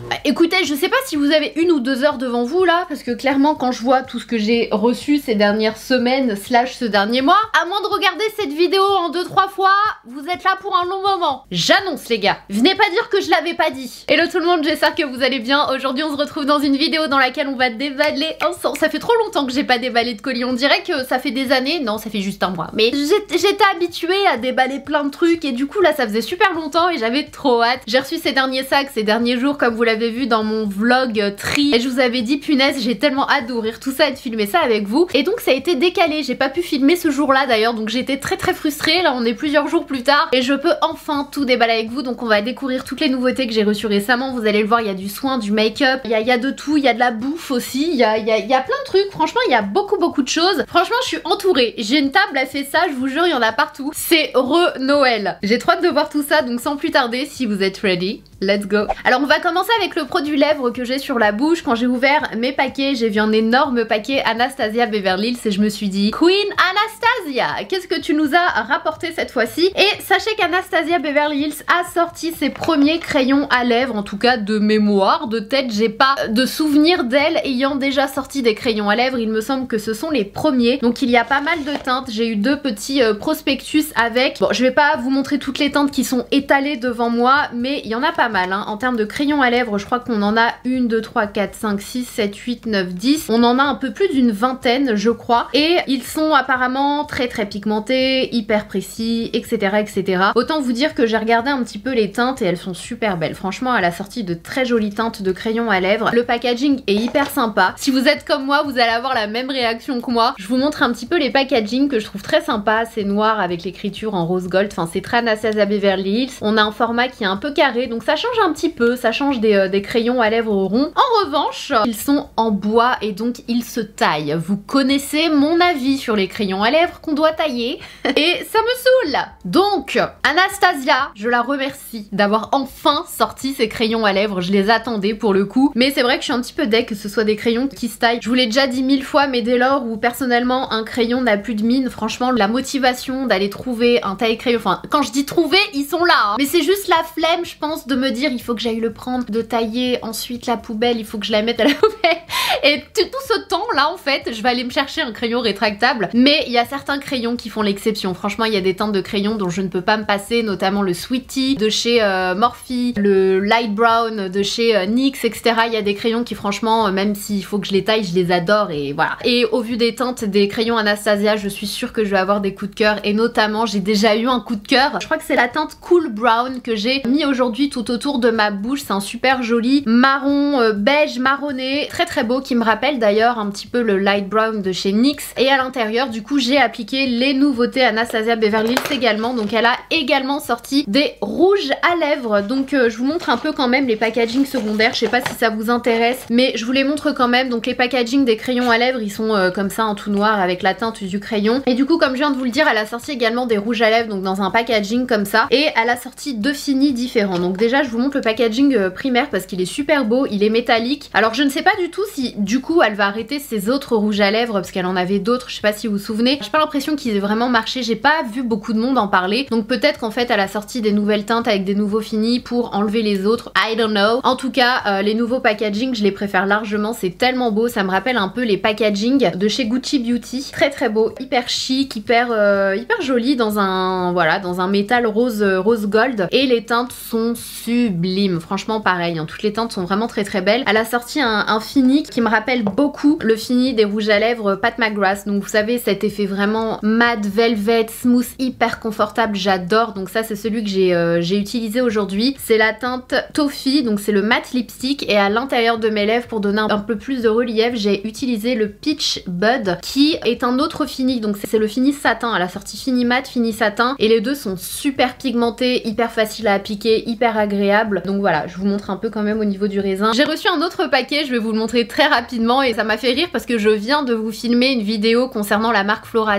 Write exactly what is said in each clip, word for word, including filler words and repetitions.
Écoutez, je sais pas si vous avez une ou deux heures devant vous là, parce que clairement quand je vois tout ce que j'ai reçu ces dernières semaines slash ce dernier mois, à moins de regarder cette vidéo en deux trois fois, vous êtes là pour un long moment. J'annonce les gars, venez pas dire que je l'avais pas dit. Hello tout le monde, j'espère que vous allez bien. Aujourd'hui on se retrouve dans une vidéo dans laquelle on va déballer ensemble. Ça fait trop longtemps que j'ai pas déballé de colis, on dirait que ça fait des années, non ça fait juste un mois. Mais j'étais habituée à déballer plein de trucs et du coup là ça faisait super longtemps et j'avais trop hâte. J'ai reçu ces derniers sacs, ces derniers jours comme vous l'avez vu dans mon vlog tri et je vous avais dit punaise j'ai tellement hâte d'ouvrir tout ça et de filmer ça avec vous et donc ça a été décalé, j'ai pas pu filmer ce jour là d'ailleurs donc j'étais très très frustrée. Là on est plusieurs jours plus tard et je peux enfin tout déballer avec vous, donc on va découvrir toutes les nouveautés que j'ai reçues récemment. Vous allez le voir, il y a du soin, du make-up, il y a, y a de tout, il y a de la bouffe aussi, il y a, y, a, y a plein de trucs, franchement il y a beaucoup beaucoup de choses. Franchement je suis entourée, j'ai une table à fait ça, je vous jure il y en a partout, c'est re-Noël. J'ai trop hâte de voir tout ça, donc sans plus tarder, si vous êtes ready, let's go. Alors on va commencer avec le produit lèvres que j'ai sur la bouche. Quand j'ai ouvert mes paquets, j'ai vu un énorme paquet Anastasia Beverly Hills et je me suis dit Queen Anastasia, qu'est-ce que tu nous as rapporté cette fois-ci? Et sachez qu'Anastasia Beverly Hills a sorti ses premiers crayons à lèvres, en tout cas de mémoire, de tête, j'ai pas de souvenir d'elle ayant déjà sorti des crayons à lèvres. Il me semble que ce sont les premiers, donc il y a pas mal de teintes. J'ai eu deux petits euh, prospectus avec, bon je vais pas vous montrer toutes les teintes qui sont étalées devant moi, mais il y en a pas mal hein. En termes de crayons à lèvres, je crois qu'on en a une, deux, trois, quatre, cinq, six, sept, huit, neuf, dix. On en a un peu plus d'une vingtaine, je crois. Et ils sont apparemment très très pigmentés, hyper précis, et cetera et cetera. Autant vous dire que j'ai regardé un petit peu les teintes et elles sont super belles. Franchement, elle a sorti de très jolies teintes de crayons à lèvres. Le packaging est hyper sympa. Si vous êtes comme moi, vous allez avoir la même réaction que moi. Je vous montre un petit peu les packaging que je trouve très sympa. C'est noir avec l'écriture en rose gold. Enfin, c'est très Anastasia Beverly Hills. On a un format qui est un peu carré, donc ça change un petit peu. Ça change des, euh, des crayons à lèvres ronds. En revanche, ils sont en bois et donc ils se taillent. Vous connaissez mon avis sur les crayons à lèvres qu'on doit tailler et ça me saoule. Donc Anastasia, je la remercie d'avoir enfin sorti ces crayons à lèvres. Je les attendais pour le coup, mais c'est vrai que je suis un petit peu deck que ce soit des crayons qui se taillent. Je vous l'ai déjà dit mille fois, mais dès lors où personnellement un crayon n'a plus de mine, franchement la motivation d'aller trouver un taille crayon, enfin quand je dis trouver, ils sont là hein. Mais c'est juste la flemme je pense de me dire il faut que j'aille le prendre, de tailler, ensuite la poubelle, il faut que je la mette à la poubelle. Et tout ce temps là en fait, je vais aller me chercher un crayon rétractable. Mais il y a certains crayons qui font l'exception. Franchement il y a des teintes de crayons dont je ne peux pas me passer, notamment le Sweetie de chez euh, Morphe, le Light Brown de chez euh, N Y X, et cetera. Il y a des crayons qui franchement, euh, même s'il faut que je les taille, je les adore et voilà. Et au vu des teintes des crayons Anastasia, je suis sûre que je vais avoir des coups de cœur. Et notamment j'ai déjà eu un coup de cœur. Je crois que c'est la teinte Cool Brown que j'ai mis aujourd'hui tout autour de ma bouche. C'est un super joli marron euh, beige marronné, très très beau, qui me rappelle d'ailleurs un petit peu le Light Brown de chez N Y X. Et à l'intérieur du coup j'ai appliqué les nouveautés Anastasia Beverly Hills également. Donc elle a également sorti des rouges à lèvres. Donc euh, je vous montre un peu quand même les packaging secondaires. Je sais pas si ça vous intéresse, mais je vous les montre quand même. Donc les packaging des crayons à lèvres, ils sont euh, comme ça en tout noir avec la teinte du crayon. Et du coup comme je viens de vous le dire, elle a sorti également des rouges à lèvres, donc dans un packaging comme ça. Et elle a sorti deux finis différents. Donc déjà je vous montre le packaging euh, primaire parce qu'il est super beau, il est métallique. Alors je ne sais pas du tout si du coup elle va arrêter ses autres rouges à lèvres parce qu'elle en avait d'autres, je sais pas si vous vous souvenez. J'ai pas l'impression qu'ils aient vraiment marché, j'ai pas vu beaucoup de monde en parler. Donc peut-être qu'en fait elle a sorti des nouvelles teintes avec des nouveaux finis pour enlever les autres, I don't know. En tout cas euh, les nouveaux packaging je les préfère largement, c'est tellement beau, ça me rappelle un peu les packaging de chez Gucci Beauty. Très très beau, hyper chic, hyper euh, hyper joli dans un voilà dans un métal rose rose gold et les teintes sont sublimes. Franchement pareil, hein, toutes les teintes sont vraiment très très belles. Elle a sorti un, un fini qui me rappelle beaucoup le fini des rouges à lèvres Pat McGrath. Donc vous savez cet effet vraiment mat, velvet, smooth, hyper confortable, j'adore. Donc ça c'est celui que j'ai euh, j'ai utilisé aujourd'hui. C'est la teinte Toffee, donc c'est le matte lipstick et à l'intérieur de mes lèvres pour donner un, un peu plus de relief j'ai utilisé le Peach Bud qui est un autre fini. Donc c'est le fini satin. Elle a sorti fini mat, fini satin et les deux sont super pigmentés, hyper faciles à appliquer, hyper agréables. Donc voilà, je vous montre un peu quand même au niveau du raisin. J'ai reçu un autre paquet, je vais vous le montrer très rapidement et ça m'a fait rire parce que je viens de vous filmer une vidéo concernant la marque Florazia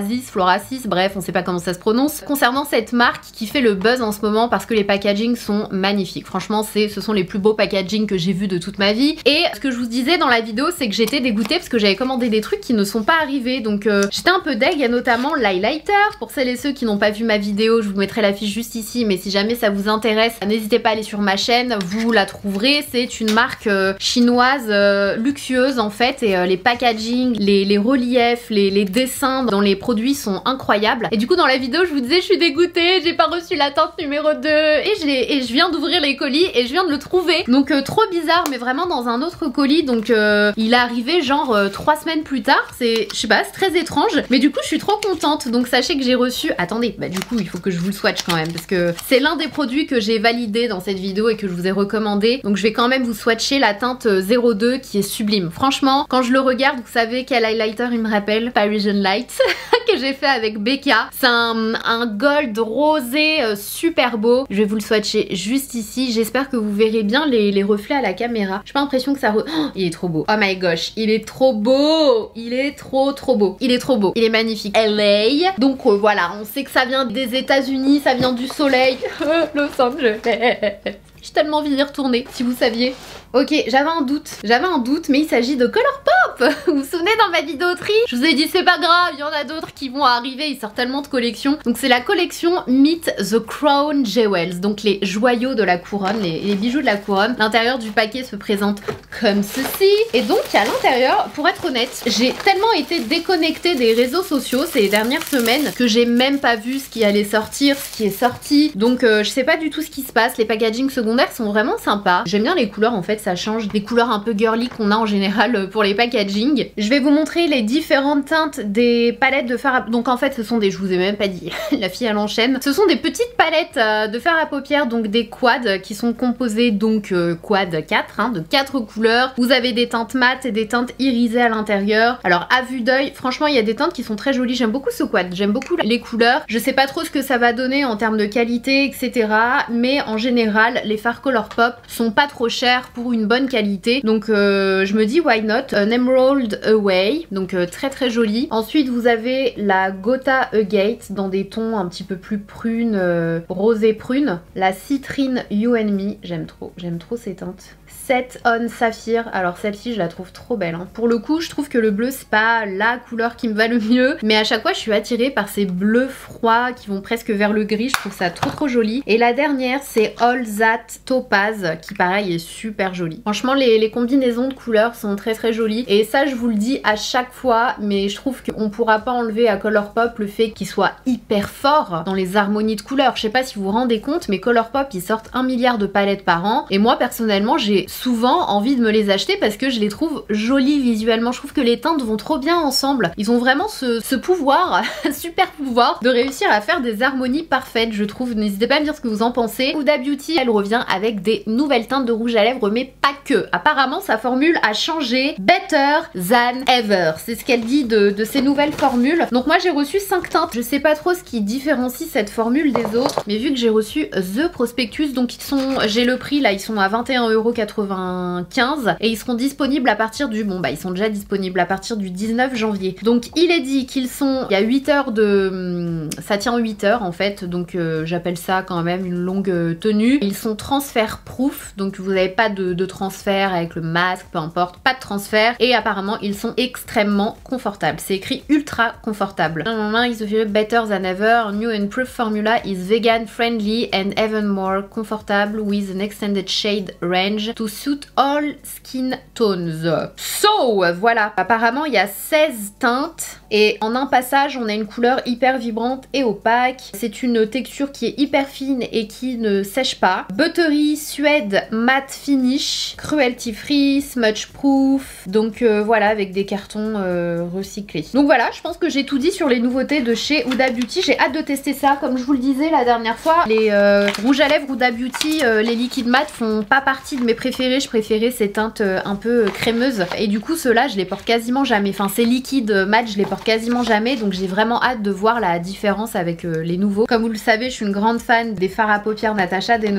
Florasis, Florasis, bref, on sait pas comment ça se prononce. Concernant cette marque qui fait le buzz en ce moment parce que les packagings sont magnifiques. Franchement, c'est, ce sont les plus beaux packaging que j'ai vus de toute ma vie. Et ce que je vous disais dans la vidéo, c'est que j'étais dégoûtée parce que j'avais commandé des trucs qui ne sont pas arrivés. Donc euh, j'étais un peu deg. Il y a notamment l'highlighter. Pour celles et ceux qui n'ont pas vu ma vidéo, je vous mettrai la fiche juste ici. Mais si jamais ça vous intéresse, n'hésitez pas à aller sur ma chaîne. Vous la trouverez. C'est une marque euh, chinoise euh, luxueuse en fait. Et euh, les packaging, les, les reliefs, les, les dessins dans les produits sont incroyables. Et du coup dans la vidéo, je vous disais je suis dégoûtée. J'ai pas reçu la teinte numéro deux. Et je, et je viens d'ouvrir les colis et je viens de le trouver. Donc euh, trop bizarre, mais vraiment dans un autre colis. Donc euh, il est arrivé genre euh, trois semaines plus tard. C'est, je sais pas, c'est très étrange. Mais du coup je suis trop contente. Donc sachez que j'ai reçu... Attendez, bah du coup il faut que je vous le swatch quand même. Parce que c'est l'un des produits que j'ai validé dans cette vidéo et que je vous ai recommandé. Donc je vais quand même vous swatcher la teinte zéro deux qui est sublime. Franchement, quand je le regarde, vous savez quel highlighter il me rappelle? Parisian Light que j'ai fait avec Becca. C'est un, un gold rosé euh, super beau. Je vais vous le swatcher juste ici. J'espère que vous verrez bien les, les reflets à la caméra. J'ai pas l'impression que ça... Re... Oh, il est trop beau. Oh my gosh, il est trop beau. Il est trop trop beau. Il est trop beau. Il est magnifique. L A. Donc euh, voilà, on sait que ça vient des États-Unis, ça vient du soleil. Los Angeles. J'ai tellement envie d'y retourner, si vous saviez. Ok, j'avais un doute, j'avais un doute, mais il s'agit de Colourpop. Vous vous souvenez dans ma vidéo tri, je vous ai dit c'est pas grave, il y en a d'autres qui vont arriver, ils sortent tellement de collections. Donc c'est la collection Meet the Crown Jewels, donc les joyaux de la couronne, les, les bijoux de la couronne. L'intérieur du paquet se présente comme ceci. Et donc à l'intérieur, pour être honnête, j'ai tellement été déconnectée des réseaux sociaux ces dernières semaines que j'ai même pas vu ce qui allait sortir, ce qui est sorti. Donc euh, je sais pas du tout ce qui se passe, les packaging secondaires sont vraiment sympas. J'aime bien les couleurs en fait, ça change des couleurs un peu girly qu'on a en général pour les packaging. Je vais vous montrer les différentes teintes des palettes de fard à... Donc en fait ce sont des... Je vous ai même pas dit, la fille elle enchaîne. Ce sont des petites palettes de fard à paupières, donc des quads qui sont composées donc euh, quad quatre, hein, de quatre couleurs. Vous avez des teintes mates et des teintes irisées à l'intérieur. Alors à vue d'œil, franchement il y a des teintes qui sont très jolies. J'aime beaucoup ce quad, j'aime beaucoup les couleurs. Je sais pas trop ce que ça va donner en termes de qualité, et cetera. Mais en général, les fards Colourpop sont pas trop chers pour une bonne qualité. Donc euh, je me dis why not. An Emerald Away, donc euh, très très joli. Ensuite vous avez la Gotha Agate dans des tons un petit peu plus prunes, euh, rosé prune. La Citrine You and Me, j'aime trop, j'aime trop ces teintes. Set on Saphir, alors celle-ci je la trouve trop belle hein. Pour le coup je trouve que le bleu c'est pas la couleur qui me va le mieux, mais à chaque fois je suis attirée par ces bleus froids qui vont presque vers le gris, je trouve ça trop trop joli. Et la dernière c'est All That Topaz qui pareil est super jolie. Franchement les, les combinaisons de couleurs sont très très jolies et ça je vous le dis à chaque fois, mais je trouve qu'on pourra pas enlever à Colourpop le fait qu'il soit hyper fort dans les harmonies de couleurs. Je sais pas si vous vous rendez compte, mais Colourpop ils sortent un milliard de palettes par an et moi personnellement j'ai souvent envie de me les acheter parce que je les trouve jolies visuellement. Je trouve que les teintes vont trop bien ensemble. Ils ont vraiment ce, ce pouvoir, super pouvoir, de réussir à faire des harmonies parfaites, je trouve. N'hésitez pas à me dire ce que vous en pensez. Huda Beauty, elle revient avec des nouvelles teintes de rouge à lèvres, mais pas que. Apparemment, sa formule a changé. Better than ever. C'est ce qu'elle dit de, de ces nouvelles formules. Donc moi, j'ai reçu cinq teintes. Je sais pas trop ce qui différencie cette formule des autres, mais vu que j'ai reçu The Prospectus, donc ils sont... J'ai le prix là, ils sont à vingt et un euros quatre-vingt-quinze et ils seront disponibles à partir du... Bon bah ils sont déjà disponibles à partir du dix-neuf janvier. Donc il est dit qu'ils sont... Il y a huit heures de... Ça tient huit heures en fait, donc euh, j'appelle ça quand même une longue tenue. Ils sont transfert proof, donc vous n'avez pas de, de transfert avec le masque, peu importe, pas de transfert. Et apparemment ils sont extrêmement confortables. C'est écrit ultra confortable. Is better than ever. New and proof formula is vegan friendly and even more comfortable with an extended shade range to suit all skin tones. So, voilà. Apparemment, il y a seize teintes et en un passage, on a une couleur hyper vibrante et opaque. C'est une texture qui est hyper fine et qui ne sèche pas. Buttery Suede Matte Finish, cruelty free, smudge proof. Donc euh, voilà, avec des cartons euh, recyclés. Donc voilà, je pense que j'ai tout dit sur les nouveautés de chez Huda Beauty. J'ai hâte de tester ça. Comme je vous le disais la dernière fois, les euh, rouges à lèvres Huda Beauty, euh, les liquides mat font pas partie de mes préférés. Je préférais ces teintes euh, un peu crémeuses. Et du coup, ceux-là, je les porte quasiment jamais. Enfin, ces liquides mat, je les porte quasiment jamais. Donc j'ai vraiment hâte de voir la différence avec euh, les nouveaux. Comme vous le savez, je suis une grande fan des fards à paupières Natasha Denona. Donc je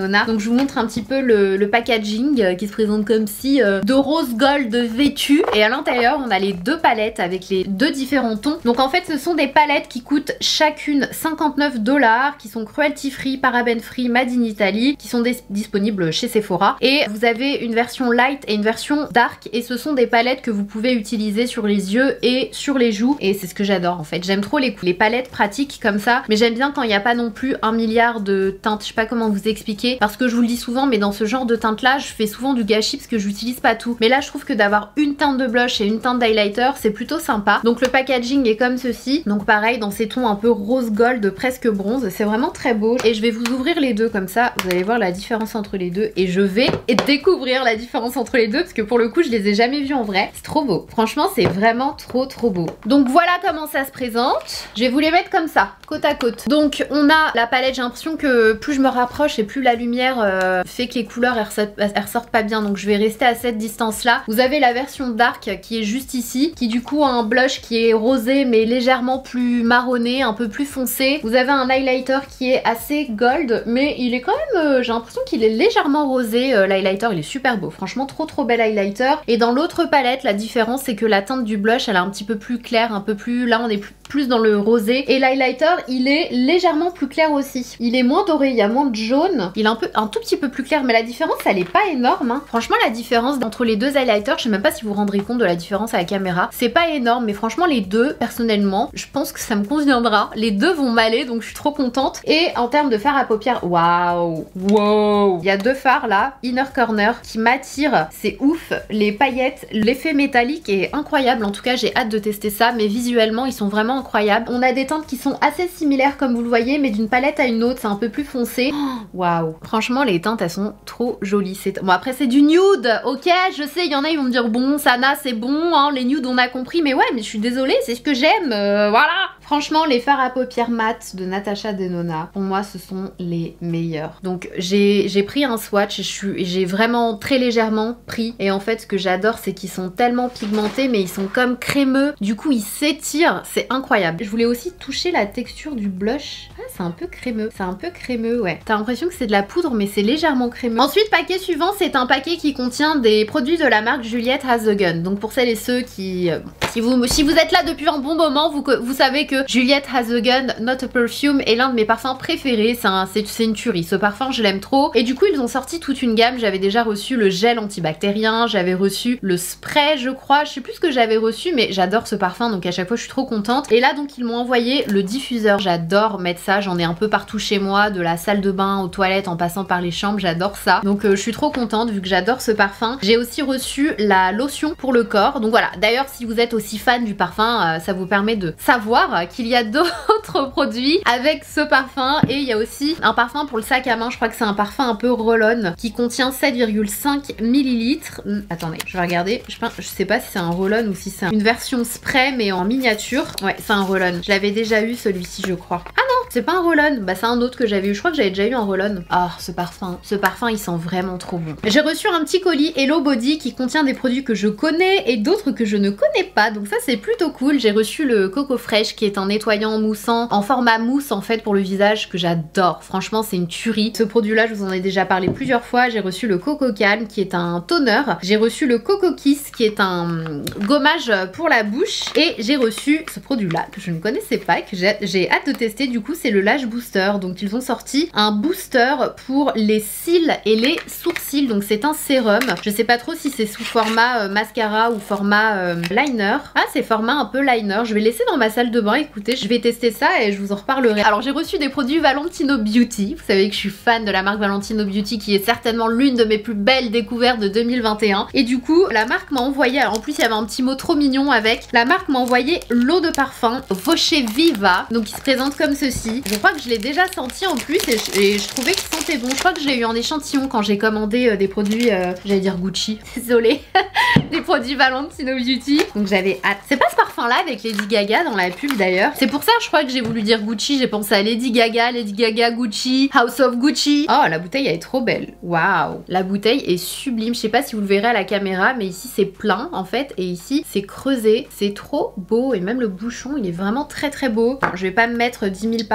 je vous montre un petit peu le, le packaging euh, qui se présente comme si euh, de rose gold vêtu. Et à l'intérieur, on a les deux palettes avec les deux différents tons. Donc en fait, ce sont des palettes qui coûtent chacune cinquante-neuf dollars, qui sont cruelty free, paraben free, made in Italy, qui sont disponibles chez Sephora. Et vous avez une version light et une version dark. Et ce sont des palettes que vous pouvez utiliser sur les yeux et sur les joues. Et c'est ce que j'adore en fait. J'aime trop les, les palettes pratiques comme ça. Mais j'aime bien quand il n'y a pas non plus un milliard de teintes. Je sais pas comment vous expliquer. Parce que je vous le dis souvent, mais dans ce genre de teinte là, je fais souvent du gâchis parce que j'utilise pas tout. Mais là, je trouve que d'avoir une teinte de blush et une teinte d'highlighter, c'est plutôt sympa. Donc le packaging est comme ceci. Donc pareil, dans ces tons un peu rose gold, presque bronze. C'est vraiment très beau. Et je vais vous ouvrir les deux comme ça. Vous allez voir la différence entre les deux. Et je vais découvrir la différence entre les deux parce que pour le coup, je les ai jamais vus en vrai. C'est trop beau. Franchement, c'est vraiment trop trop beau. Donc voilà comment ça se présente. Je vais vous les mettre comme ça, côte à côte. Donc on a la palette. J'ai l'impression que plus je me rapproche et plus la lumière euh, fait que les couleurs elles ressortent, elles ressortent pas bien. Donc je vais rester à cette distance là. Vous avez la version dark qui est juste ici, qui du coup a un blush qui est rosé mais légèrement plus marronné, un peu plus foncé. Vous avez un highlighter qui est assez gold, mais il est quand même, euh, j'ai l'impression qu'il est légèrement rosé. Euh, L'highlighter il est super beau, franchement trop trop bel highlighter. Et dans l'autre palette, la différence c'est que la teinte du blush elle est un petit peu plus claire, un peu plus, là on est plus, plus dans le rosé. Et l'highlighter il est légèrement plus clair aussi. Il est moins doré, il y a moins de jaune. Il est un peu, un tout petit peu plus clair, mais la différence elle est pas énorme. Hein. Franchement la différence entre les deux highlighters, je sais même pas si vous vous rendrez compte de la différence à la caméra. C'est pas énorme, mais franchement les deux, personnellement, je pense que ça me conviendra. Les deux vont m'aller, donc je suis trop contente. Et en termes de fard à paupières, waouh, wow. Il y a deux fards là, Inner Corner, qui m'attirent. C'est ouf. Les paillettes, l'effet métallique est incroyable. En tout cas, j'ai hâte de tester ça, mais visuellement, ils sont vraiment incroyables. On a des teintes qui sont assez similaires comme vous le voyez, mais d'une palette à une autre, c'est un peu plus foncé. Waouh. Franchement, les teintes, elles sont trop jolies. Bon, après, c'est du nude, ok. Je sais, il y en a, ils vont me dire, bon, Sana, c'est bon, hein, les nudes, on a compris. Mais ouais, mais je suis désolée, c'est ce que j'aime. Euh, voilà. Franchement, les fards à paupières mat de Natasha Denona, pour moi, ce sont les meilleurs. Donc, j'ai pris un swatch, j'ai vraiment très légèrement pris. Et en fait, ce que j'adore, c'est qu'ils sont tellement pigmentés, mais ils sont comme crémeux. Du coup, ils s'étirent. C'est incroyable. Je voulais aussi toucher la texture du blush. Ah, c'est un peu crémeux. C'est un peu crémeux, ouais. T'as l'impression que c'est de la poudre, mais c'est légèrement crémeux. Ensuite, paquet suivant, c'est un paquet qui contient des produits de la marque Juliette Has the Gun. Donc, pour celles et ceux qui... Euh, si, vous, si vous êtes là depuis un bon moment, vous, vous savez que Juliette Has the Gun Not a Perfume est l'un de mes parfums préférés. C'est une tuerie. Ce parfum, je l'aime trop. Et du coup, ils ont sorti toute une gamme. J'avais déjà reçu le gel antibactérien, j'avais reçu le spray, je crois. Je sais plus ce que j'avais reçu, mais j'adore ce parfum, donc à chaque fois, je suis trop contente. Et là, donc, ils m'ont envoyé le diffuseur. J'adore mettre ça. J'en ai un peu partout chez moi, de la salle de bain aux toilettes, en passant par les chambres. J'adore ça. Donc, euh, je suis trop contente vu que j'adore ce parfum. J'ai aussi reçu la lotion pour le corps. Donc voilà. D'ailleurs, si vous êtes aussi fan du parfum, euh, ça vous permet de savoir qu'il y a d'autres produits avec ce parfum. Et il y a aussi un parfum pour le sac à main. Je crois que c'est un parfum un peu roll-on qui contient sept virgule cinq millilitres. Hum, attendez, je vais regarder. Je, je sais pas si c'est un roll-on ou si c'est une version spray mais en miniature. Ouais, c'est un roll-on. Je l'avais déjà eu celui-ci, je crois. Ah non, c'est pas un roll-on. Bah c'est un autre que j'avais eu. Je crois que j'avais déjà eu un roll-on. Ah, ce parfum. Ce parfum, il sent vraiment trop bon. J'ai reçu un petit colis Hello Body qui contient des produits que je connais et d'autres que je ne connais pas. Donc ça, c'est plutôt cool. J'ai reçu le Coco Fresh qui est un nettoyant moussant en format mousse en fait pour le visage que j'adore. Franchement, c'est une tuerie. Ce produit-là, je vous en ai déjà parlé plusieurs fois. J'ai reçu le Coco Calm qui est un toner. J'ai reçu le Coco Kiss qui est un gommage pour la bouche. Et j'ai reçu ce produit-là que je ne connaissais pas et que j'ai hâte de tester. Du coup, c'est le Lash Booster. Donc, ils ont sorti un booster pour les cils et les sourcils. Donc, c'est un sérum. Je sais pas trop si c'est sous format euh, mascara ou format euh, liner. Ah, c'est format un peu liner. Je vais laisser dans ma salle de bain. Écoutez, je vais tester ça et je vous en reparlerai. Alors, j'ai reçu des produits Valentino Beauty. Vous savez que je suis fan de la marque Valentino Beauty qui est certainement l'une de mes plus belles découvertes de deux mille vingt et un. Et du coup, la marque m'a envoyé, alors en plus il y avait un petit mot trop mignon avec, la marque m'a envoyé l'eau de parfum Voce Viva, donc il se présente comme ceci. Je crois que je l'ai déjà senti en plus et je, et je trouvais qu'il sentait bon. Je crois que je l'ai eu en échantillon quand j'ai commandé euh, des produits, euh, j'allais dire Gucci, désolée, des produits Valentino Beauty. Donc j'avais hâte. C'est pas ce parfum là avec Lady Gaga dans la pub d'ailleurs. C'est pour ça je crois que j'ai voulu dire Gucci, j'ai pensé à Lady Gaga, Lady Gaga, Gucci, House of Gucci. Oh, la bouteille elle est trop belle. Waouh, la bouteille est sublime. Je sais pas si vous le verrez à la caméra, mais ici c'est plein en fait et ici c'est creusé. C'est trop beau et même le bouchon il est vraiment très très beau. Bon, je vais pas me mettre dix mille parfums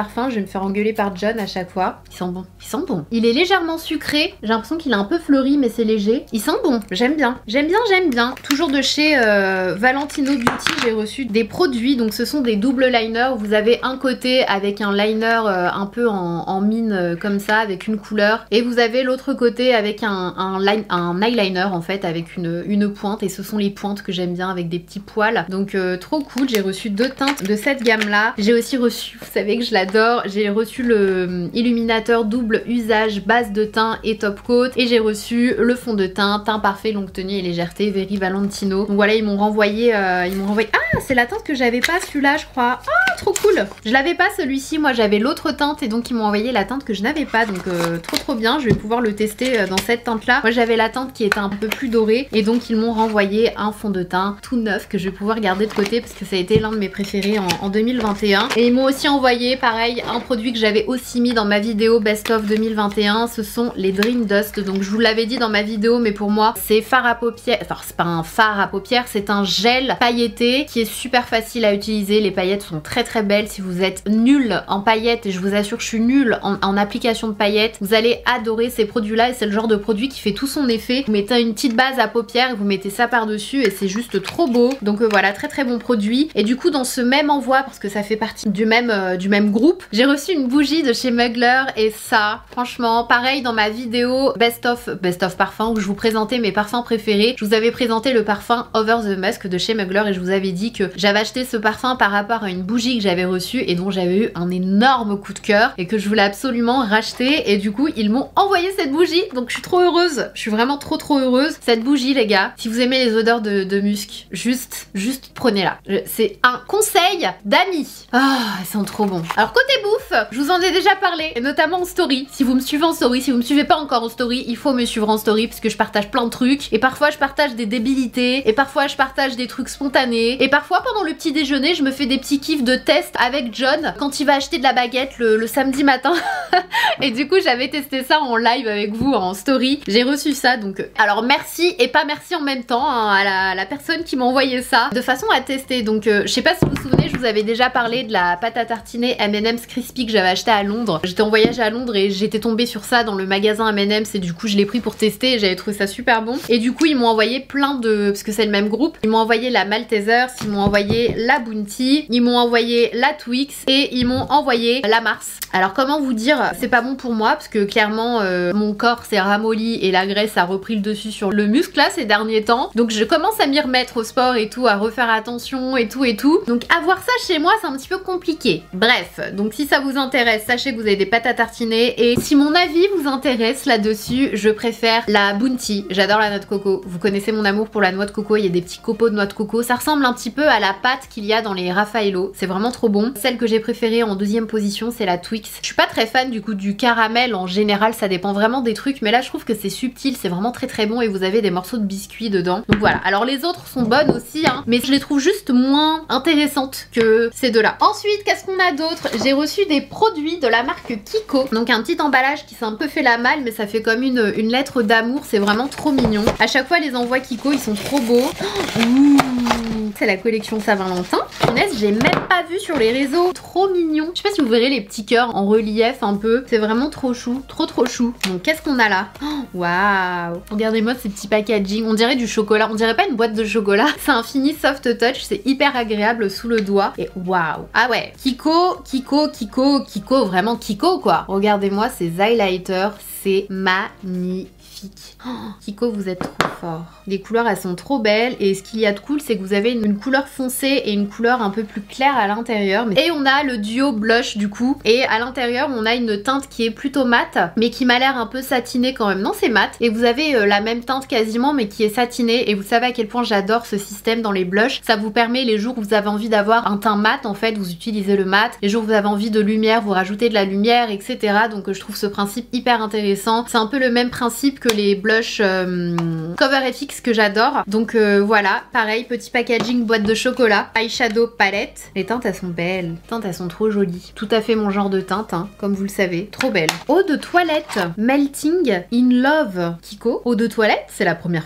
parfum, je vais me faire engueuler par John à chaque fois. Il sent bon, il sent bon. Il est légèrement sucré, j'ai l'impression qu'il est un peu fleuri mais c'est léger. Il sent bon, j'aime bien, j'aime bien, j'aime bien. Toujours de chez euh, Valentino Beauty, j'ai reçu des produits, donc ce sont des doubles liners. Vous avez un côté avec un liner euh, un peu en, en mine euh, comme ça, avec une couleur, et vous avez l'autre côté avec un, un, line, un eyeliner en fait, avec une, une pointe, et ce sont les pointes que j'aime bien avec des petits poils. Donc euh, trop cool, j'ai reçu deux teintes de cette gamme là. J'ai aussi reçu, vous savez que je l'adore, j'ai reçu le illuminateur double usage base de teint et top coat, et j'ai reçu le fond de teint, teint parfait, longue tenue et légèreté, Very Valentino. Donc voilà, ils m'ont renvoyé, euh, ils m'ont renvoyé... Ah, c'est la teinte que j'avais pas, celui-là je crois. Ah, trop cool. Je l'avais pas celui-ci, moi j'avais l'autre teinte, et donc ils m'ont envoyé la teinte que je n'avais pas, donc euh, trop trop bien. Je vais pouvoir le tester euh, dans cette teinte là. Moi j'avais la teinte qui était un peu plus dorée, et donc ils m'ont renvoyé un fond de teint tout neuf que je vais pouvoir garder de côté parce que ça a été l'un de mes préférés en, en deux mille vingt et un. Et ils m'ont aussi envoyé pareil un produit que j'avais aussi mis dans ma vidéo Best of deux mille vingt et un, ce sont les Dream Dust. Donc je vous l'avais dit dans ma vidéo, mais pour moi c'est fard à paupières, enfin c'est pas un fard à paupières, c'est un gel pailleté qui est super facile à utiliser. Les paillettes sont très très belles. Si vous êtes nul en paillettes, et je vous assure je suis nulle en, en application de paillettes, vous allez adorer ces produits là, et c'est le genre de produit qui fait tout son effet. Vous mettez une petite base à paupières et vous mettez ça par dessus et c'est juste trop beau. Donc euh, voilà, très très bon produit. Et du coup dans ce même envoi, parce que ça fait partie du même, euh, du même groupe, j'ai reçu une bougie de chez Mugler, et ça franchement pareil, dans ma vidéo Best of, Best of Parfum où je vous présentais mes parfums préférés, je vous avais présenté le parfum Over the Musk de chez Mugler, et je vous avais dit que j'avais acheté ce parfum par rapport à une bougie que j'avais reçue et dont j'avais eu un énorme coup de cœur et que je voulais absolument racheter, et du coup ils m'ont envoyé cette bougie, donc je suis trop heureuse, je suis vraiment trop trop heureuse. Cette bougie les gars, si vous aimez les odeurs de, de musc, juste, juste prenez-la. C'est un conseil d'amis. Ah, elles sont trop bon. Alors côté bouffe, je vous en ai déjà parlé, et notamment en story. Si vous me suivez en story, si vous me suivez pas encore en story, il faut me suivre en story parce que je partage plein de trucs, et parfois je partage des débilités, et parfois je partage des trucs spontanés, et parfois pendant le petit déjeuner je me fais des petits kiffs de test avec John quand il va acheter de la baguette le, le samedi matin. Et du coup j'avais testé ça en live avec vous en story, j'ai reçu ça, donc alors merci et pas merci en même temps hein, à, la, à la personne qui m'a envoyé ça de façon à tester. Donc euh, je sais pas si vous vous souvenez, je vous avais déjà parlé de la pâte à tartiner M and M's Crispy que j'avais acheté à Londres. J'étais en voyage à Londres et j'étais tombée sur ça dans le magasin M and M's, et du coup je l'ai pris pour tester et j'avais trouvé ça super bon. Et du coup ils m'ont envoyé plein de, parce que c'est le même groupe, ils m'ont envoyé la Malteser, ils m'ont envoyé la Bounty, ils m'ont envoyé la Twix, et ils m'ont envoyé la Mars. Alors comment vous dire, c'est pas bon pour moi parce que clairement euh, mon corps s'est ramolli et la graisse a repris le dessus sur le muscle là ces derniers temps, donc je commence à m'y remettre au sport et tout, à refaire attention et tout et tout, donc avoir ça chez moi c'est un petit peu compliqué. Bref, donc si ça vous intéresse, sachez que vous avez des pâtes à tartiner, et si mon avis vous intéresse là-dessus, je préfère la Bounty. J'adore la noix de coco, vous connaissez mon amour pour la noix de coco, il y a des petits copeaux de noix de coco, ça ressemble un petit peu à la pâte qu'il y a dans les Raffaello, c'est vraiment trop bon. Celle que j'ai préférée en deuxième position c'est la Twix. Je suis pas très fan du coup du caramel en général, ça dépend vraiment des trucs, mais là je trouve que c'est subtil, c'est vraiment très très bon, et vous avez des morceaux de biscuits dedans. Donc voilà, alors les autres sont bonnes aussi hein, mais je les trouve juste moins intéressantes que ces deux là. Ensuite qu'est-ce qu'on a d'autre? J'ai reçu des produits de la marque Kiko, donc un petit emballage qui s'est un peu fait la malle, mais ça fait comme une, une lettre d'amour, c'est vraiment trop mignon. À chaque fois les envois Kiko ils sont trop beaux. Ouh, c'est la collection Saint-Valentin. Punaise, j'ai même pas vu sur les réseaux, trop mignon. Je sais pas si vous verrez les petits cœurs en relief un peu, c'est vraiment trop chou, trop trop chou. Donc qu'est-ce qu'on a là? Waouh, regardez-moi ces petits packaging, on dirait du chocolat, on dirait pas une boîte de chocolat. C'est un fini soft touch, c'est hyper agréable sous le doigt, et waouh. Ah ouais, Kiko, Kiko, Kiko, Kiko, vraiment Kiko quoi. Regardez-moi ces highlighters, c'est magnifique. Oh, Kiko, vous êtes trop fort. Les couleurs elles sont trop belles, et ce qu'il y a de cool c'est que vous avez une, une couleur foncée et une couleur un peu plus claire à l'intérieur. Et on a le duo blush du coup, et à l'intérieur on a une teinte qui est plutôt mate mais qui m'a l'air un peu satinée quand même. Non, c'est mat, et vous avez euh, la même teinte quasiment mais qui est satinée, et vous savez à quel point j'adore ce système dans les blushs. Ça vous permet, les jours où vous avez envie d'avoir un teint mat en fait, vous utilisez le mat, les jours où vous avez envie de lumière, vous rajoutez de la lumière, etc. Donc euh, je trouve ce principe hyper intéressant. C'est un peu le même principe que les blushs euh, Cover F X que j'adore. Donc euh, voilà, pareil, petit packaging, boîte de chocolat, eyeshadow palette. Les teintes elles sont belles, les teintes elles sont trop jolies. Tout à fait mon genre de teinte, hein, comme vous le savez, trop belle. Eau de toilette, Melting in Love Kiko. Eau de toilette, c'est la première fois, non?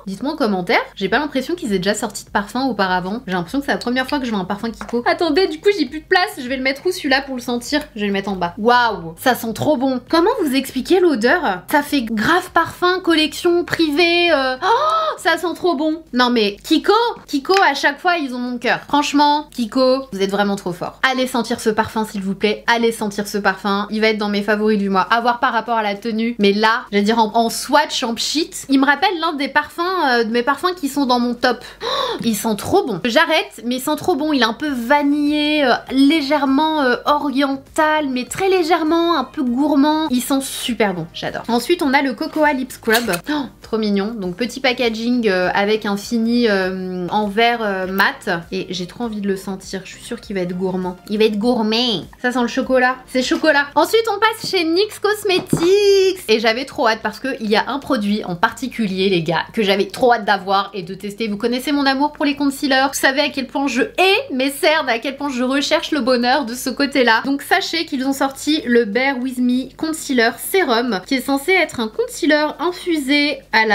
Dites-moi en commentaire. J'ai pas l'impression qu'ils aient déjà sorti de parfum auparavant. J'ai l'impression que c'est la première fois que je vois un parfum Kiko. Attendez, du coup j'ai plus de place. Je vais le mettre où celui-là pour le sentir? Je vais le mettre en bas. Waouh, ça sent trop bon. Comment vous expliquer l'odeur? Ça fait grave parfum, collection privée. Euh... Oh, ça sent trop bon. Non mais Kiko, Kiko à chaque fois ils ont mon cœur. Franchement, Kiko, vous êtes vraiment trop fort. Allez sentir ce parfum s'il vous plaît. Allez sentir ce parfum. Il va être dans mes favoris du mois. À voir par rapport à la tenue. Mais là, je vais dire en, en swatch, en pchit. Il me rappelle l'un des parfums, euh, de mes parfums qui sont dans mon top. Oh, il sent trop bon. J'arrête, mais il sent trop bon. Il est un peu vanillé, euh, légèrement euh, oriental, mais très légèrement, un peu gourmand. Il sent super bon. J'adore. Ensuite, on a le Cocoa Lip Scrub. Oh, trop mignon. Donc petit packaging euh, avec un fini euh, en verre euh, mat. Et j'ai trop envie de le sentir. Je suis sûre qu'il va être gourmand. Il va être gourmet. Ça sent le chocolat. C'est chocolat. Ensuite, on passe chez N Y X Cosmetics. Et j'avais trop hâte parce qu'il y a un produit en particulier, les gars, que j'avais trop hâte d'avoir et de tester. Vous connaissez mon amour pour les concealers. Vous savez à quel point je hais mes cernes, à quel point je recherche le bonheur de ce côté-là. Donc sachez qu'ils ont sorti le Bare With Me Concealer Serum, qui est censé être un concealer infusé à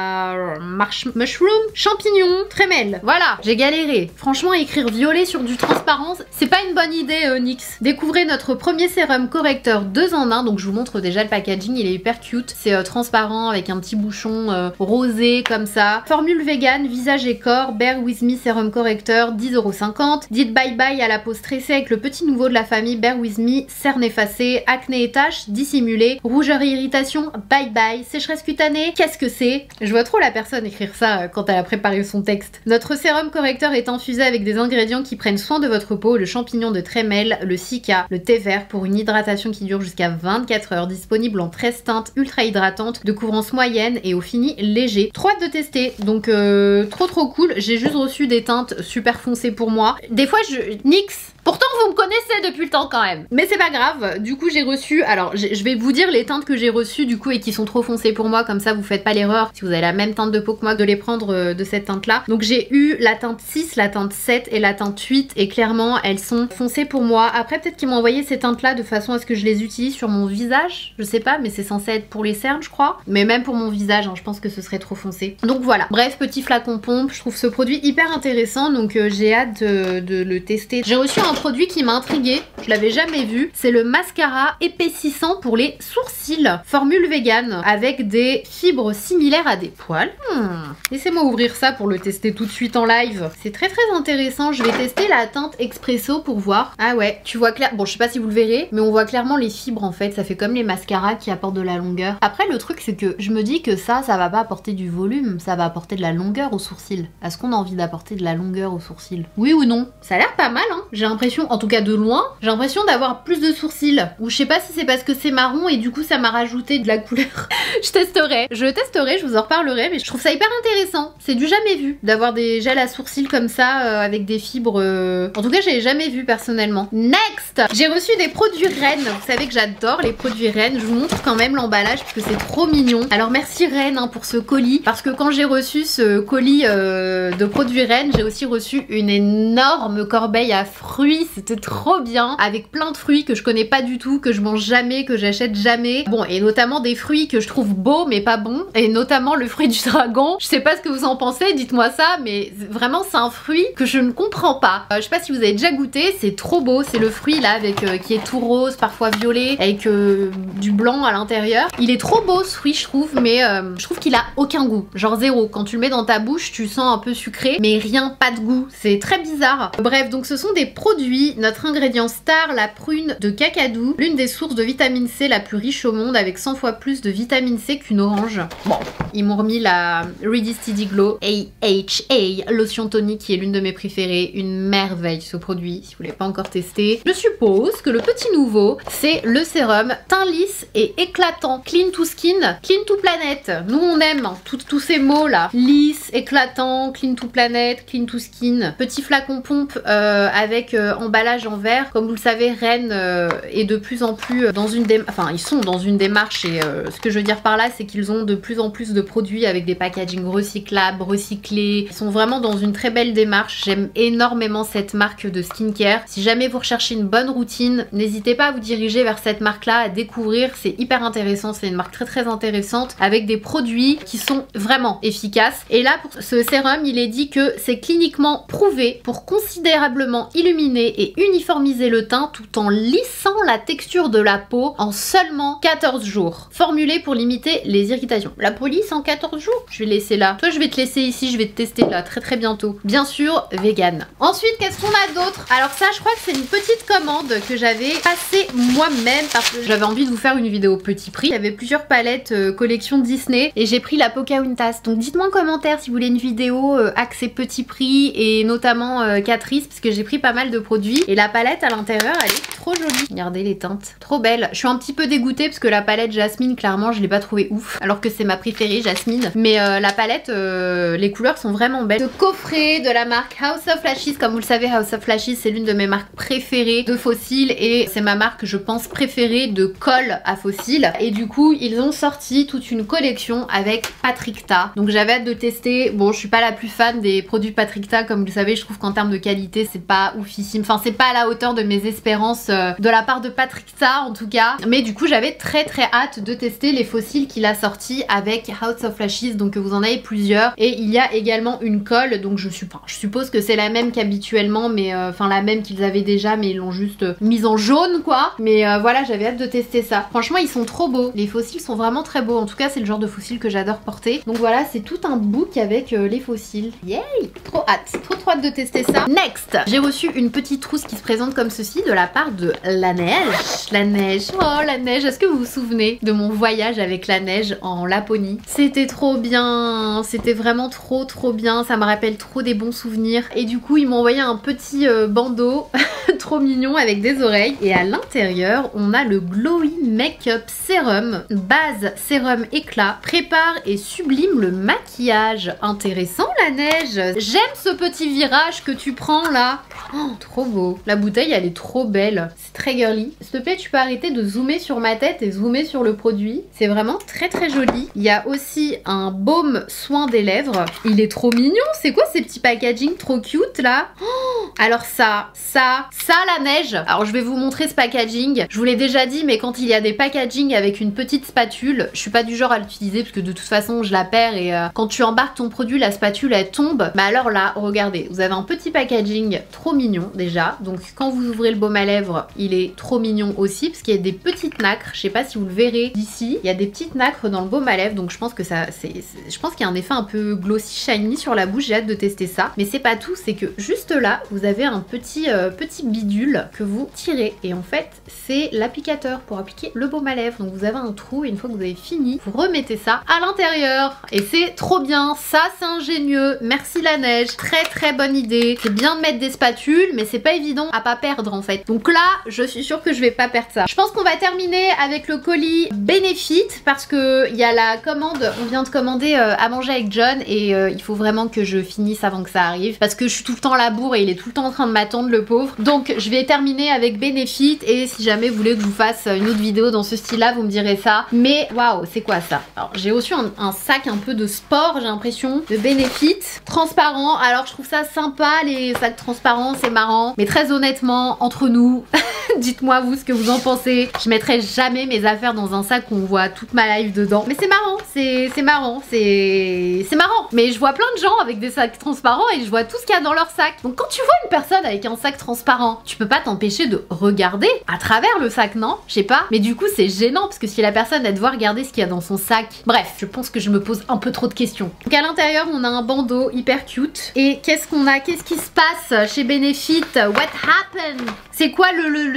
la marsh mushroom champignon trémel. Voilà, j'ai galéré. Franchement, écrire violet sur du transparent, c'est pas une bonne idée, euh, N Y X. Découvrez notre premier sérum correcteur deux en un. Donc je vous montre déjà le packaging, il est hyper cute. C'est euh, transparent avec un petit bouchon euh, rosé comme ça. Formule vegan, visage et corps, Bare With Me Sérum correcteur, dix euros cinquante. Dites bye bye à la peau stressée avec le petit nouveau de la famille Bare With Me, cerne effacée, acné et taches dissimulées, rougeur et irritation, bye bye, sécheresse cutanée, qu'est-ce que c'est? Je vois trop la personne écrire ça euh, quand elle a préparé son texte. Notre sérum correcteur est infusé avec des ingrédients qui prennent soin de votre peau, le champignon de trémel, le cica, le thé vert pour une hydratation qui dure jusqu'à vingt-quatre heures, disponible en treize teintes ultra hydratantes, de couvrance moyenne et au fini léger. Trop hâte de tester, donc euh, trop trop cool. J'ai juste reçu des teintes super foncées pour moi. Des fois je... N Y X, pourtant vous me connaissez depuis le temps quand même. Mais c'est pas grave, du coup j'ai reçu, alors je vais vous dire les teintes que j'ai reçues du coup et qui sont trop foncées pour moi, comme ça vous faites pas l'erreur, si vous avez la même teinte de peau que moi, de les prendre euh, de cette teinte là. Donc j'ai eu la teinte six, la teinte sept et la teinte huit et clairement elles sont foncées pour moi. Après peut-être qu'ils m'ont envoyé ces teintes là de façon à ce que je les utilise sur mon visage, je sais pas, mais c'est censé être pour les cernes je crois. Mais même pour mon visage, hein, je pense que ce serait trop foncé. Donc voilà, bref, petit flacon pompe, je trouve ce produit hyper intéressant, donc euh, j'ai hâte de, de le tester. J'ai reçu un produit qui m'a intriguée, je l'avais jamais vu, c'est le mascara épaississant pour les sourcils, formule vegan, avec des fibres similaires à des poils. Hmm. Laissez-moi ouvrir ça pour le tester tout de suite en live. C'est très très intéressant, je vais tester la teinte Expresso pour voir. Ah ouais, tu vois clair, bon je sais pas si vous le verrez, mais on voit clairement les fibres en fait, ça fait comme les mascaras qui apportent de la longueur. Après le truc c'est que je me dis que ça, ça va pas apporter du volume, ça va apporter de la longueur aux sourcils. Est-ce qu'on a envie d'apporter de la longueur aux sourcils? Oui ou non? Ça a l'air pas mal hein, j'ai l'impression, en tout cas de loin, j'ai l'impression d'avoir plus de sourcils. Ou je sais pas si c'est parce que c'est marron et du coup ça m'a rajouté de la couleur. Je testerai, je testerai, je vous en reparlerai, mais je trouve ça hyper intéressant. C'est du jamais vu d'avoir des gels à sourcils comme ça euh, avec des fibres. Euh... En tout cas, j'ai jamais vu personnellement. Next, j'ai reçu des produits Rennes. Vous savez que j'adore les produits Rennes. Je vous montre quand même l'emballage parce que c'est trop mignon. Alors merci Rennes hein, pour ce colis, parce que quand j'ai reçu ce colis euh, de produits Rennes, j'ai aussi reçu une énorme corbeille à fruits. C'était trop bien, avec plein de fruits que je connais pas du tout, que je mange jamais, que j'achète jamais. Bon, et notamment des fruits que je trouve beaux mais pas bons, et notamment le fruit du dragon. Je sais pas ce que vous en pensez, dites-moi ça, mais vraiment c'est un fruit que je ne comprends pas. Euh, je sais pas si vous avez déjà goûté, c'est trop beau, c'est le fruit là avec euh, qui est tout rose, parfois violet, avec euh, du blanc à l'intérieur. Il est trop beau ce fruit je trouve, mais euh, je trouve qu'il a aucun goût, genre zéro. Quand tu le mets dans ta bouche, tu sens un peu sucré, mais rien, pas de goût. C'est très bizarre. Bref, donc ce sont des produits, notre ingrédient star, la prune de Kakadu, l'une des sources de vitamine C la plus riche au monde, avec cent fois plus de vitamine C qu'une orange. Bon, ils m'ont remis la Ready Steady Glow A H A lotion tonique qui est l'une de mes préférées, une merveille ce produit, si vous l'avez pas encore testé. Je suppose que le petit nouveau, c'est le sérum teint lisse et éclatant, clean to skin, clean to planet. Nous on aime tous ces mots là, lisse, éclatant, clean to planet, clean to skin. Petit flacon pompe euh, avec euh, euh, emballage en verre. Comme vous le savez, Rennes euh, est de plus en plus dans une démarche, enfin ils sont dans une démarche et euh, ce que je veux dire par là c'est qu'ils ont de plus en plus de produits avec des packaging recyclables, recyclés. Ils sont vraiment dans une très belle démarche. J'aime énormément cette marque de skincare. Si jamais vous recherchez une bonne routine, n'hésitez pas à vous diriger vers cette marque là, à découvrir. C'est hyper intéressant, c'est une marque très très intéressante avec des produits qui sont vraiment efficaces. Et là pour ce sérum, il est dit que c'est cliniquement prouvé pour considérablement illuminer et uniformiser le teint tout en lissant la texture de la peau en seulement quatorze jours. Formulé pour limiter les irritations. La police en quatorze jours? Je vais laisser là. Toi je vais te laisser ici, je vais te tester là très très bientôt. Bien sûr, vegan. Ensuite, qu'est-ce qu'on a d'autre? Alors ça, je crois que c'est une petite commande que j'avais passée moi-même parce que j'avais envie de vous faire une vidéo petit prix. Il y avait plusieurs palettes euh, collection Disney et j'ai pris la Pocahontas. Donc dites-moi en commentaire si vous voulez une vidéo euh, axée petit prix et notamment euh, Catrice parce que j'ai pris pas mal de produits et la palette à l'intérieur elle est trop jolie. Regardez les teintes, trop belle. Je suis un petit peu dégoûtée parce que la palette Jasmine clairement je l'ai pas trouvée ouf alors que c'est ma préférée Jasmine, mais euh, la palette euh, les couleurs sont vraiment belles. Le coffret de la marque House of Lashes, comme vous le savez House of Lashes c'est l'une de mes marques préférées de faux cils et c'est ma marque je pense préférée de colle à faux cils et du coup ils ont sorti toute une collection avec Patrickta, donc j'avais hâte de tester. Bon je suis pas la plus fan des produits Patrickta comme vous le savez, je trouve qu'en termes de qualité c'est pas oufissime, enfin c'est pas à la hauteur de mes espérances euh, de la part de Patrickta en tout cas, mais du coup j'avais très très hâte de tester les faux cils qu'il a sorti avec House of Lashes, donc vous en avez plusieurs et il y a également une colle, donc je, suis, enfin, je suppose que c'est la même qu'habituellement, mais euh, enfin la même qu'ils avaient déjà mais ils l'ont juste euh, mise en jaune quoi, mais euh, voilà j'avais hâte de tester ça. Franchement ils sont trop beaux, les faux cils sont vraiment très beaux, en tout cas c'est le genre de faux cils que j'adore porter, donc voilà c'est tout un book avec euh, les faux cils. Yay, trop hâte, trop trop hâte de tester ça. Next, j'ai reçu une petite trousse qui se présente comme ceci de la part de la neige. La neige, oh la neige, est-ce que vous vous souvenez de mon voyage avec la neige en Laponie? C'était trop bien, c'était vraiment trop trop bien, ça me rappelle trop des bons souvenirs et du coup ils m'ont envoyé un petit euh, bandeau trop mignon avec des oreilles et à l'intérieur on a le Glowy Makeup Serum, base sérum éclat, prépare et sublime le maquillage. Intéressant la neige, j'aime ce petit virage que tu prends là. Oh, trop beau, la bouteille elle est trop belle, c'est très girly. S'il te plaît tu peux arrêter de zoomer sur ma tête et zoomer sur le produit, c'est vraiment très très joli. Il y a aussi un baume soin des lèvres, il est trop mignon. C'est quoi ces petits packaging trop cute là? Oh, alors ça, ça, ça la neige. Alors je vais vous montrer ce packaging, je vous l'ai déjà dit mais quand il y a des packaging avec une petite spatule, je suis pas du genre à l'utiliser parce que de toute façon je la perds et euh, quand tu embarques ton produit la spatule elle tombe. Mais alors là regardez, vous avez un petit packaging trop mignon déjà, donc quand vous ouvrez le baume à lèvres il est trop mignon aussi parce qu'il y a des petites nacres, je sais pas si vous le verrez d'ici, il y a des petites nacres dans le baume à lèvres, donc je pense que ça c'est, je pense qu'il y a un effet un peu glossy shiny sur la bouche, j'ai hâte de tester ça. Mais c'est pas tout, c'est que juste là vous avez un petit euh, petit bidule que vous tirez et en fait c'est l'applicateur pour appliquer le baume à lèvres, donc vous avez un trou et une fois que vous avez fini vous remettez ça à l'intérieur et c'est trop bien, ça c'est ingénieux, merci la neige, très très bonne idée. C'est bien de mettre des spatules mais c'est pas évident à pas perdre en fait, donc là je suis sûre que je vais pas perdre ça. Je pense qu'on va terminer avec le colis Benefit parce que il y a la commande, on vient de commander euh, à manger avec John et euh, il faut vraiment que je finisse avant que ça arrive parce que je suis tout le temps à la bourre et il est tout le temps en train de m'attendre le pauvre, donc je vais terminer avec Benefit et si jamais vous voulez que je vous fasse une autre vidéo dans ce style là vous me direz ça. Mais waouh c'est quoi ça? Alors j'ai reçu un, un sac un peu de sport j'ai l'impression, de Benefit, transparent. Alors je trouve ça sympa les sacs transparents, c'est marrant, mais très honnêtement entre nous dites-moi vous ce que vous en pensez. Je mettrai jamais mes affaires dans un sac où on voit toute ma life dedans, mais c'est marrant, c'est marrant, c'est c'est marrant. Mais je vois plein de gens avec des sacs transparents et je vois tout ce qu'il y a dans leur sac. Donc quand tu vois une personne avec un sac transparent, tu peux pas t'empêcher de regarder à travers le sac, non? Je sais pas, mais du coup c'est gênant parce que si la personne elle doit regarder ce qu'il y a dans son sac, bref, je pense que je me pose un peu trop de questions. Donc à l'intérieur on a un bandeau hyper cute et qu'est-ce qu'on a, qu'est-ce qui se passe chez Benefit? What happened? C'est quoi le, le, le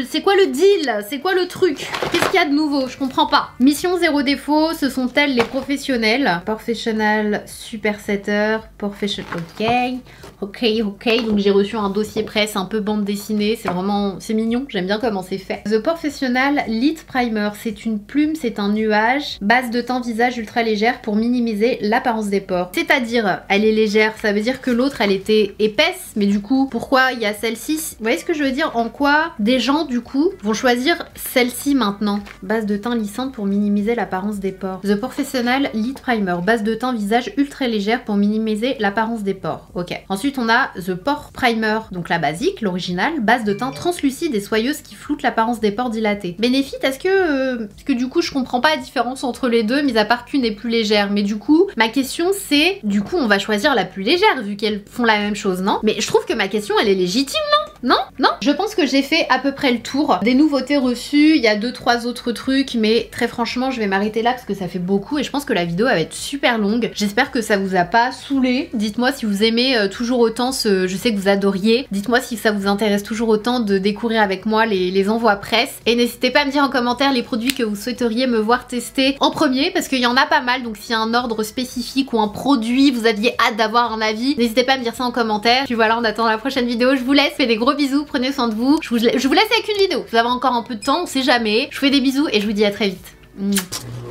c'est quoi le deal? C'est quoi le truc? Qu'est-ce qu'il y a de nouveau? Je comprends pas. Mission zéro défaut, ce sont elles les professionnels. Professional super setter, professional. Ok, ok, ok. Donc j'ai reçu un dossier presse un peu bande dessinée. C'est vraiment, c'est mignon. J'aime bien comment c'est fait. The Professional Lit Primer, c'est une plume, c'est un nuage. Base de teint visage ultra légère pour minimiser l'apparence des pores. C'est-à-dire, elle est légère. Ça veut dire que l'autre, elle était épaisse. Mais du coup, pourquoi il y a celle-ci? Vous voyez ce que je veux dire? En quoi des gens, du coup, vont choisir celle-ci maintenant? Base de teint lissante pour minimiser l'apparence des pores. The Professional Lit Primer, base de teint visage ultra légère pour minimiser l'apparence des pores. Ok. Ensuite, on a The Pore Primer, donc la basique, l'originale, base de teint translucide et soyeuse qui floute l'apparence des pores dilatés. Benefit, est-ce que, euh, parce que du coup, je comprends pas la différence entre les deux, mis à part qu'une est plus légère. Mais du coup, ma question c'est, du coup, on va choisir la plus légère vu qu'elles font la même chose, non? Mais je trouve que ma question, elle est légitime, non? Non? Non? Je pense que j'ai fait à peu près le tour des nouveautés reçues. Il y a deux trois autres trucs, mais très franchement, je vais m'arrêter là parce que ça fait beaucoup et je pense que la vidéo va être super longue. J'espère que ça vous a pas saoulé. Dites-moi si vous aimez euh, toujours autant ce... Je sais que vous adoriez. Dites-moi si ça vous intéresse toujours autant de découvrir avec moi les, les envois presse. Et n'hésitez pas à me dire en commentaire les produits que vous souhaiteriez me voir tester en premier parce qu'il y en a pas mal. Donc s'il y a un ordre spécifique ou un produit, vous aviez hâte d'avoir un avis, n'hésitez pas à me dire ça en commentaire. Puis voilà, en attendant la prochaine vidéo, je vous laisse. Faites des gros bisous, prenez soin de vous. Je vous, je vous laisse avec une vidéo. Vous avez encore un peu de temps, on sait jamais. Je vous fais des bisous et je vous dis à très vite.